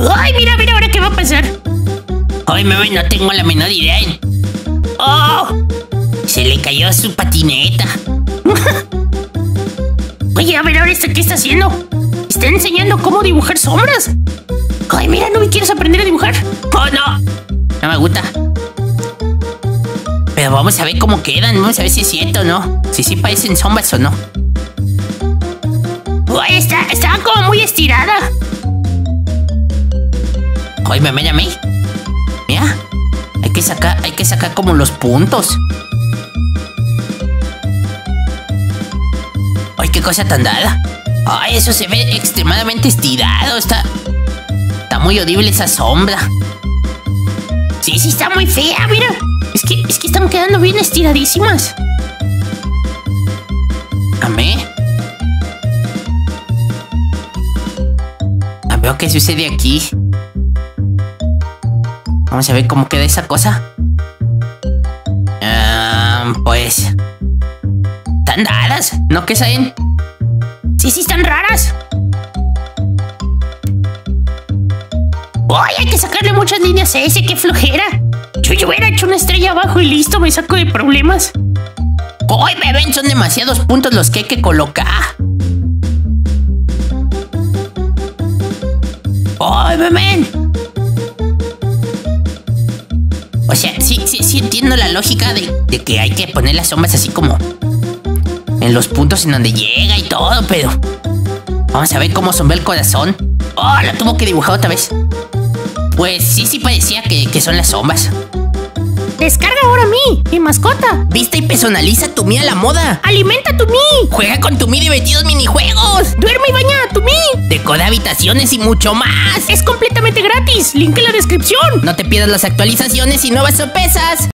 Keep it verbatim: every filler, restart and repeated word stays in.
Ay, mira, mira, ahora qué va a pasar. Ay, meme, no tengo la menor idea. Oh, se le cayó su patineta. Oye, a ver, ahora esto, ¿qué está haciendo? Está enseñando cómo dibujar sombras. Ay, mira, ¿no me quieres aprender a dibujar? Oh, no. No me gusta. Pero vamos a ver cómo quedan. Vamos a ver si es cierto o no. Si sí parecen sombras o no. Ay, está, está como muy estirada. Ay, me mira a mí. Mira. Hay que sacar, hay que sacar como los puntos. Ay, qué cosa tan dada. Ay, eso se ve extremadamente estirado. Está, está muy horrible esa sombra. Sí, sí, está muy fea, mira. Es que, es que están quedando bien estiradísimas. A mí. A ver qué sucede aquí. Vamos a ver cómo queda esa cosa. Uh, pues... Están raras, ¿no? ¿Qué saben? Sí, sí, están raras. ¡Ay, hay que sacarle muchas líneas a ese! ¡Qué flojera! Yo, yo hubiera hecho una estrella abajo y listo, me saco de problemas. ¡Ay, me ven! Son demasiados puntos los que hay que colocar. ¡Ay, me ven! O sea, sí, sí, sí entiendo la lógica de, de que hay que poner las sombras así como en los puntos en donde llega y todo, pero... Vamos a ver cómo sombrea el corazón. ¡Oh, lo tuvo que dibujar otra vez! Pues sí, sí parecía que, que son las sombras. Descarga ahora Mi, mi mascota. Vista y personaliza tu Mi a la moda. Alimenta tu Mi. Juega con tu Mi divertidos minijuegos. Duerme y baña a tu Mi. Decora habitaciones y mucho más. Es completamente gratis. Link en la descripción. No te pierdas las actualizaciones y nuevas sorpresas.